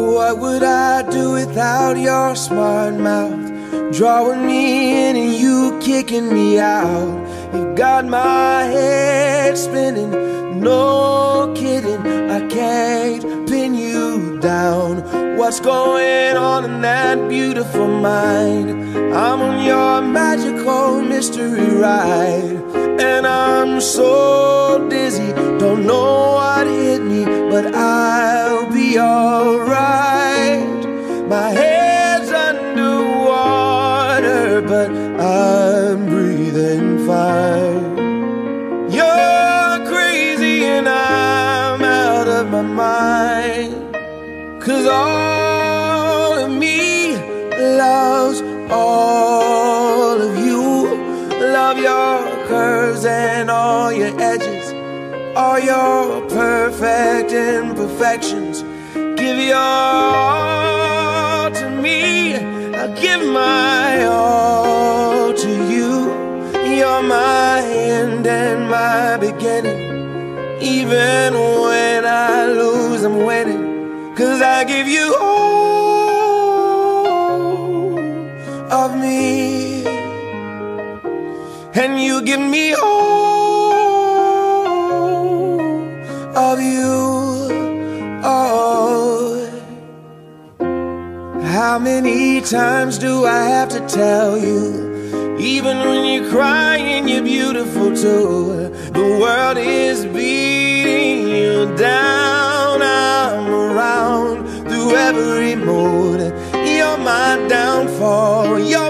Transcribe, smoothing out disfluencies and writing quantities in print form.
What would I do without your smart mouth? Drawing me in and you kicking me out. You got my head spinning, no kidding. I can't pin you down. What's going on in that beautiful mind? I'm on your magical mystery ride, and I'm so dizzy, don't know what hit me, but I'll be alright. My head's underwater, but I'm breathing fine. You're crazy and I'm out of my mind, 'cause all of me loves all of you. Love your curves and all your edges, all your perfect imperfections. Give your all to me, I'll give my all to you. You're my end and my beginning. Even when I lose, I'm winning, 'cause I give you all of me, and you give me all of you. Oh, how many times do I have to tell you? Even when you're crying, you're beautiful too. The world is beating you down. I'm around through every mood. You're my downfall.